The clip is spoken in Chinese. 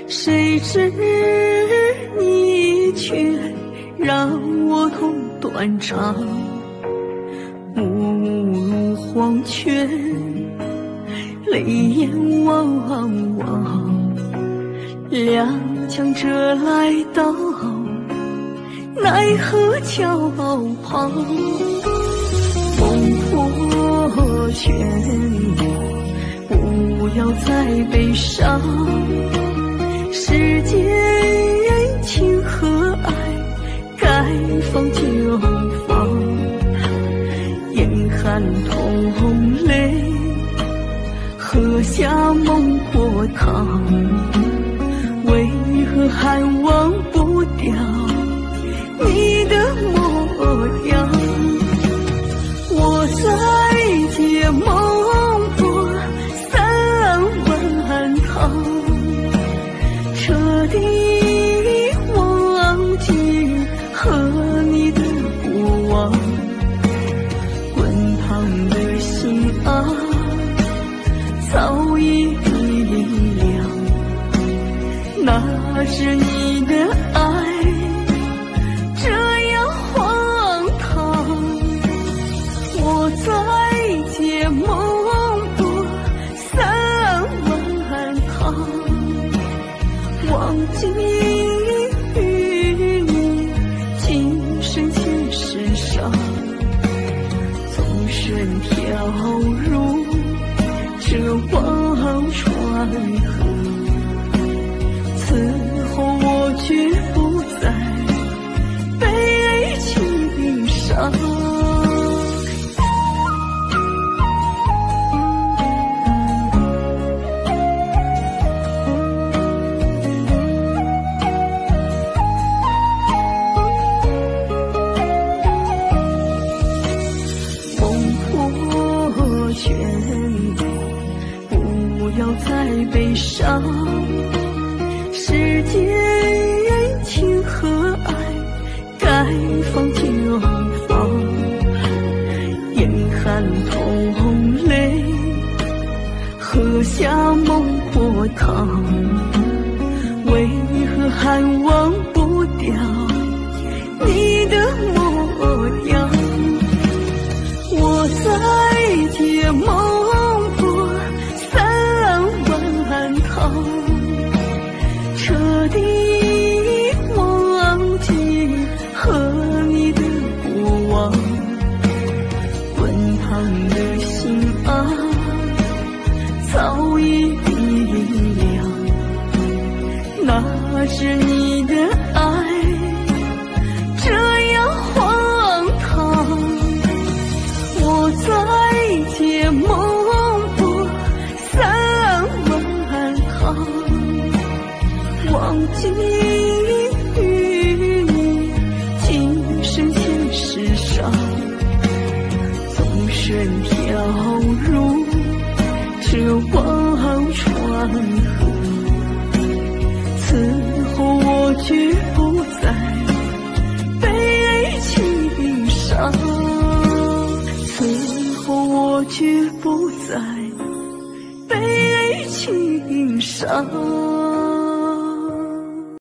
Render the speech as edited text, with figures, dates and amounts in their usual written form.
谁知你却让我痛断肠，目如黄泉，泪眼汪汪，踉跄着来到奈何桥旁，梦破圈，不要再悲伤，世间情和爱该放就放，眼含痛泪，喝下孟婆汤，为何还忘不掉你的模样？我在解梦破3万趟，彻底忘记和你的过往，滚烫的心啊，早已冰凉。那是你的爱这样荒唐，我在解梦破3万趟，忘记与你今生前世上，纵身跳入这忘川河，此后我绝不再被情伤。不要再悲伤，世间情和爱该放就放，眼含痛泪，喝下孟婆汤，为何还忘不掉你的模样？我在解梦破3万趟，彻底忘记和你的过往，滚烫的心啊，早已冰凉。那是你的爱这样荒唐，我在解梦破3万趟，忘记与你今生前世上，纵身跳入这忘川河，此后我绝不再被情伤，此后我绝不再被情伤。